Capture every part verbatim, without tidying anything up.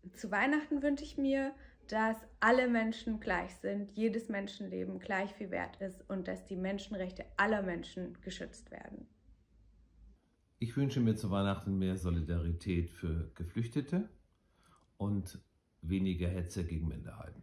Zu Weihnachten wünsche ich mir, dass alle Menschen gleich sind, jedes Menschenleben gleich viel wert ist und dass die Menschenrechte aller Menschen geschützt werden. Ich wünsche mir zu Weihnachten mehr Solidarität für Geflüchtete und weniger Hetze gegen Minderheiten.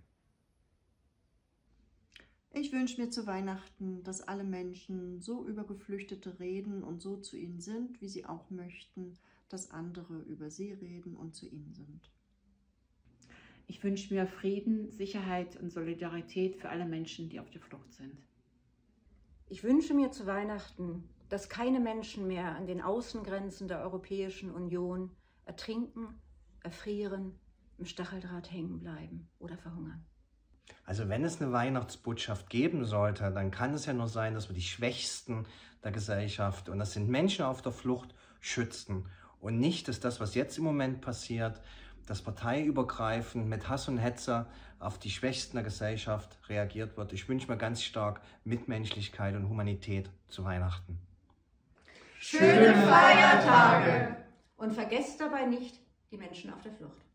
Ich wünsche mir zu Weihnachten, dass alle Menschen so über Geflüchtete reden und so zu ihnen sind, wie sie auch möchten, dass andere über sie reden und zu ihnen sind. Ich wünsche mir Frieden, Sicherheit und Solidarität für alle Menschen, die auf der Flucht sind. Ich wünsche mir zu Weihnachten, dass keine Menschen mehr an den Außengrenzen der Europäischen Union ertrinken, erfrieren, im Stacheldraht hängen bleiben oder verhungern. Also wenn es eine Weihnachtsbotschaft geben sollte, dann kann es ja nur sein, dass wir die Schwächsten der Gesellschaft, und das sind Menschen auf der Flucht, schützen. Und nicht, dass das, was jetzt im Moment passiert, dass parteiübergreifend mit Hass und Hetze auf die Schwächsten der Gesellschaft reagiert wird. Ich wünsche mir ganz stark Mitmenschlichkeit und Humanität zu Weihnachten. Schöne Feiertage! Und vergesst dabei nicht die Menschen auf der Flucht.